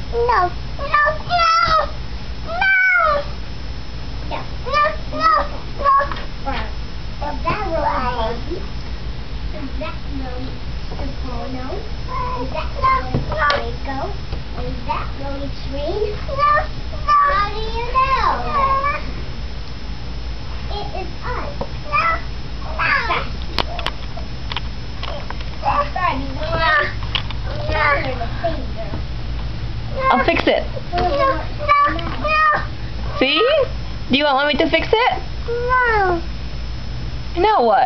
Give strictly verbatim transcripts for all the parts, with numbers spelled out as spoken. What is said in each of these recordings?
No, no, no, no. No, no, no, no. Or that rolling baby. Is that rolling Apollo? Is that rolling Draco? Is that rolling train? No, no. How do you know? It is us. No, no. Sorry, I'll fix it. no, no, no. See? Do you want me to fix it? No. Now what?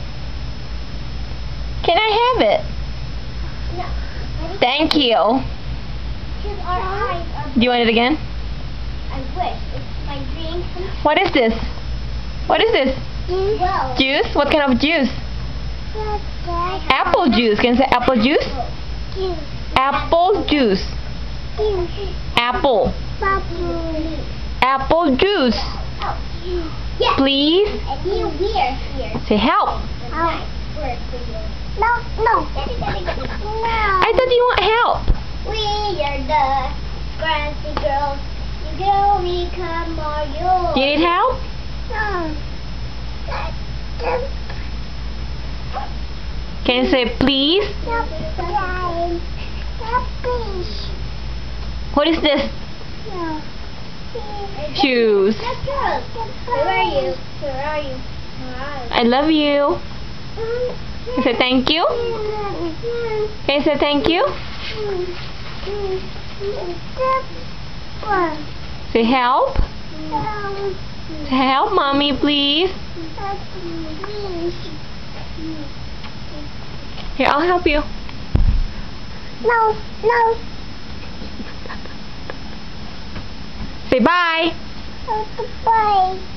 Can I have it? No. Thank you. Because our eyes are. Do you want it again? I wish. It's my dream come true. What is this? What is this? Well, Juice? What kind of juice? I have Apple juice. Can you say apple juice? juice. Apple juice. Juice. Apple. Bubble. Apple juice. Oh. Yeah. Please. And you we're here. Say help. A nice word for you. No, no. No. I thought you want help. We are the Scrancy girls. You go, we come, or you. Do you need help? No. Can you say please? What is this? Shoes. Where are you? Where are you? I love you. Can you say thank you? Can you say thank you? Say help. Say help mommy please. Here, I'll help you. No, no. Say bye. Bye.